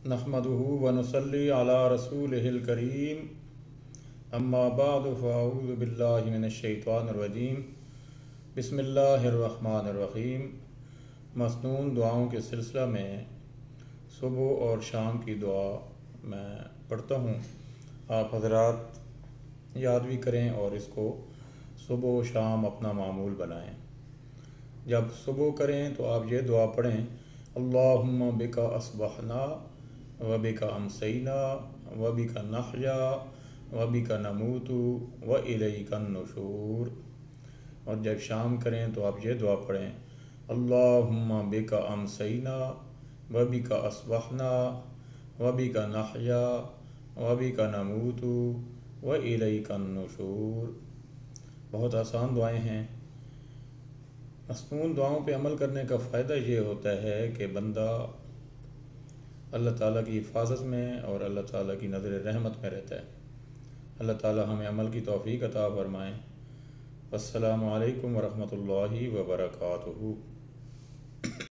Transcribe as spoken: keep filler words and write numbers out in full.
नहमदुहु व नुसल्ली अला रसूलिहिल करीम अम्मा बाद फ़अऊज़ु बिल्लाहि मिनश शैतानिर रजीम बिस्मिल्लाहिर रहमानिर रहीम। मसनून दुआओं के सिलसिला में सुबह और शाम की दुआ मैं पढ़ता हूँ। आप हज़रात याद भी करें और इसको सुबह व शाम अपना मामूल बनाएं। जब सुबह करें तो आप ये दुआ पढ़ें, अल्लाहुम्मा बिका अस्बहना व बिका अमसैना व बिका नहया व बिका नमूतु व इलैकन नुशूर। और जब शाम करें तो आप ये दुआ पढ़ें, अल्लाहुम्मा बिका अमसैना व बिका अस्बहना व बिका नहया व बिका नमूतु व इलैकन नुशूर। बहुत आसान दुआएं हैं। मसनून दुआओं पे अमल करने का फ़ायदा ये होता है कि बंदा अल्लाह ताला की हिफाजत में और अल्लाह ताला की नज़र रहमत में रहता है। अल्लाह ताला हमें अमल की तौफ़ीक़ अता फ़रमाएँ। अस्सलामु अलैकुम व रहमतुल्लाहि व बरकातुहू।